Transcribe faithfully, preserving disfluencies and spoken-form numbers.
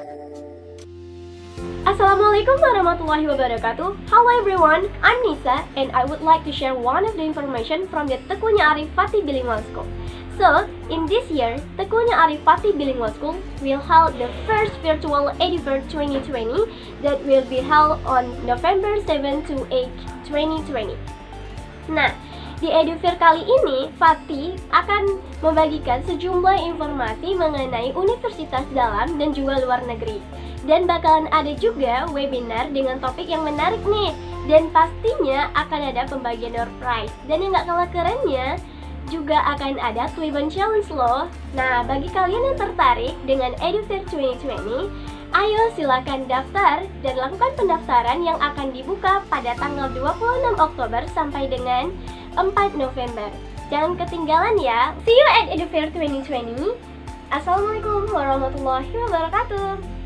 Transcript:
Assalamualaikum warahmatullahi wabarakatuh. Hello everyone, I'm Nisa and I would like to share one of the information from the Tekunya Arif Fatih Bilingual School. So, in this year, Tekunya Arif Fatih Bilingual School will hold the first virtual EduFair twenty twenty that will be held on November seventh to eighth, twenty twenty. Nah, di EduFair kali ini, Fatih akan membagikan sejumlah informasi mengenai universitas dalam dan juga luar negeri. Dan bakalan ada juga webinar dengan topik yang menarik nih. Dan pastinya akan ada pembagian door prize. Dan yang gak kalah kerennya, juga akan ada Twibbon Challenge loh. Nah, bagi kalian yang tertarik dengan EduFair twenty twenty, ayo silakan daftar dan lakukan pendaftaran yang akan dibuka pada tanggal dua puluh enam Oktober sampai dengan empat November. Jangan ketinggalan ya. See you at EduFair twenty twenty. Assalamualaikum warahmatullahi wabarakatuh.